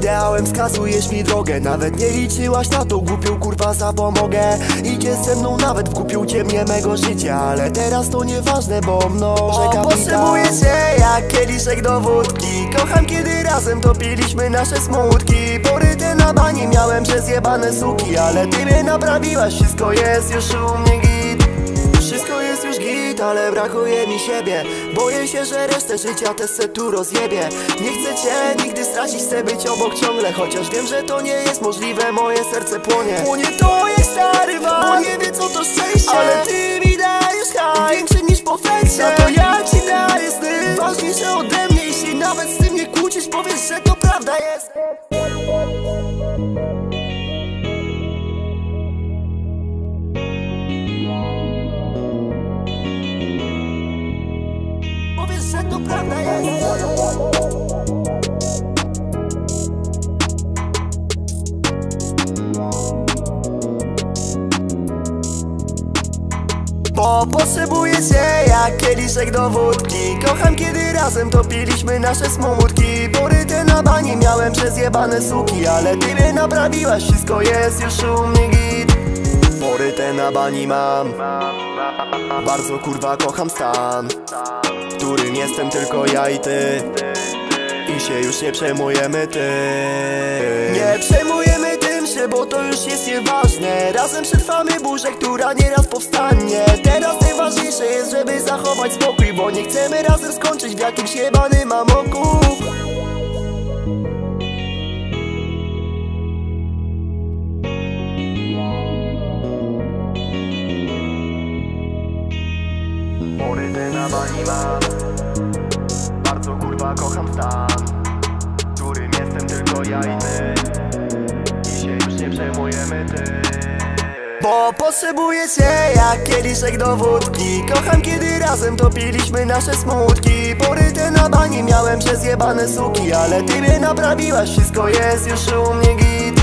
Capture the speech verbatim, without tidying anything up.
ideałem, wskazujesz mi drogę. Nawet nie liczyłaś na tą głupią kurwa zapomogę. Idziesz ze mną nawet w głupią ciemnię mego życia, ale teraz to nieważne, bo mnożę kapital. Potrzebuję cię jak kieliszek do wódki. Kocham kiedy razem topiliśmy nasze smutki. Poryte na bani miałem przez jebane suki, ale ty mnie naprawiłaś, wszystko jest już u mnie git. Wszystko jest już git, ale brakuje mi siebie. Boję się, że resztę życia też se tu rozjebie. Nie chcę cię nigdy stracić, chcę być obok ciągle. Chociaż wiem, że to nie jest możliwe, moje serce płonie. Płonie to jak stary wal, bo nie wie co to szczęście. Ale ty mi dajesz haj, większy niż perfekcja. To ja ci daję sny, ważniejsze ode mnie. Jeśli nawet z tym nie kłócisz, powiesz, że to prawda jest. Powiesz, że to prawda jest. Bo potrzebuję cię jak kieliszek do wódki. Kocham kiedy razem topiliśmy nasze smutki. Poryte na bani miałem przez jebane suki, ale ty mnie naprawiłaś, wszystko jest już u mnie git. Poryte na bani mam, bardzo kurwa kocham stan, w którym jestem tylko ja i ty. I się już nie przejmujemy tym. Nie przejmujemy tym się, bo to już jest nieważne. Razem przetrwamy burzę, która nieraz powstanie. Teraz najważniejsze jest, żeby zachować spokój, bo nie chcemy razem skończyć w jakimś jebanym amoku. Poryte na bani mam, bardzo kurwa kocham stan, w którym jestem tylko ja i ty. I się już nie przejmujemy tym. Bo potrzebuję cię jak kieliszek do wódki. Kocham kiedy razem topiliśmy nasze smutki. Poryte na bani miałem przez jebane suki, ale ty mnie naprawiłaś, wszystko jest już u mnie git.